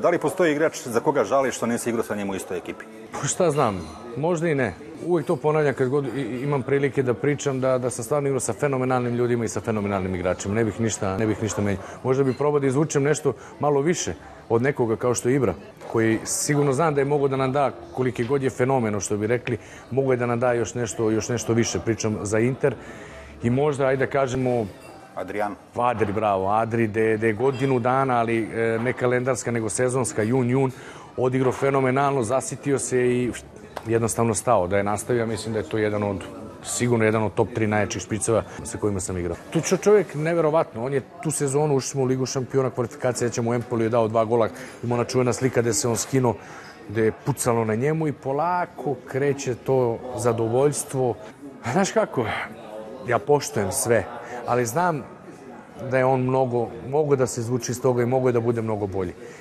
Da li postoji igrač za koga žališ što nisi igrao sa njim u istoj ekipi? Šta znam, možda i ne. Uvijek to ponavljam kad god imam prilike da pričam da sam stvarno igrao sa fenomenalnim ljudima i sa fenomenalnim igračima. Ne bih ništa menjao. Možda bih probao da izvučem nešto malo više od nekoga kao što je Ibra, koji sigurno znam da je mogao da nam da, koliki god je fenomeno što bi rekli, mogo je da nam da još nešto više. Pričam za Inter i možda, ajde da kažemo, Adri, bravo, Adri, da je godinu dana, ali ne kalendarska, nego sezonska, jun, odigrao fenomenalno, zasitio se i jednostavno stao. Da je nastavio, mislim da je to sigurno jedan od top 3 najjačih špiceva sa kojima sam igrao. Tu čovjek neverovatno, on je tu sezonu, ušli smo u Ligu šampiona, kvalifikacija, ćemo u Empoli, je dao 2 gola, ima ona čuvena slika gde se on skinuo, gde je pucalo na njemu i polako kreće to zadovoljstvo. Znaš kako, ja poštujem sve, ali znam da je on mogo da se zvuči iz toga i mogo je da bude mnogo bolji.